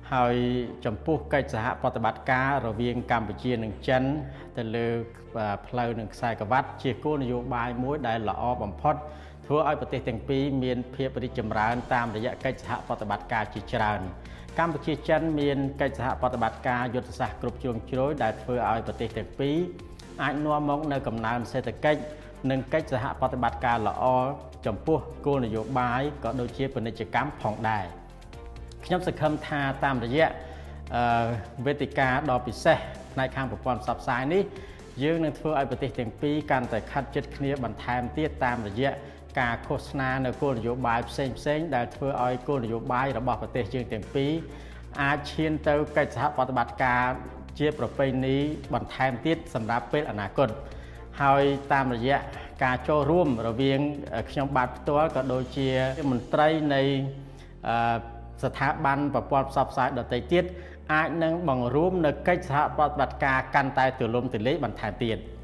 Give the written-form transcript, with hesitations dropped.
ហើយចំពោះកិច្ចសហប្រតិបត្តិការរវាងកម្ពុជានិងចិនទៅលើផ្លូវនិងខ្សែក្រវ៉ាត់ជាគោលនយោបាយមួយដែលល្អបំផុតធ្វើឲ្យប្រទេសទាំងពីរមានភាពរីកចម្រើនតាមរយៈកិច្ចសហប្រតិបត្តិការជាច្រើនកម្ពុជាចិនមានកិច្ចសហប្រតិបត្តិការយុទ្ធសាស្ត្រគ្រប់ជ្រុងជ្រោយដែលធ្វើឲ្យប្រទេសទាំងពីរអាចនាំមកនៅកំណើនសេដ្ឋកិច្ចនិងកិច្ចសហប្រតិបត្តិការល្អចំពោះគោលនយោបាយក៏ដូចជាពាណិជ្ជកម្មផងដែរខ្ញុំសង្ឃឹមថាតាមរយៈវេទិកាដ៏ពិសេសផ្នែកខាងប្រព័ន្ធផ្សព្វផ្សាយនេះយើងនឹងធ្វើឲ្យប្រទេសទាំងពីរកាន់តែខិតជិតគ្នាបន្ថែមទៀតតាមរយៈការឃោសនានៅគោលនយោបាយផ្សេងៗដែលធ្វើឲ្យគោលនយោបាយរបស់ប្រទេសយើងទាំងពីរអាចឈានទៅកិច្ចសហប្រតិបត្តិការជាប្រពៃណីបន្ថែមទៀតសម្រាប់ពេលអនាគតហើយតាមរយៈការចូលរួមរវាងខ្ញុំបាទផ្ទាល់ក៏ដូចជាមន្ត្រីនៃស្ថាប័នប្រព័ន្ធផ្សព្វផ្សាយដទៃទៀតអាចនឹងបង្រួមនៅកិច្ចសហប្រតិបត្តិការកាន់តែទូលំទូលាយបន្ថែមទៀត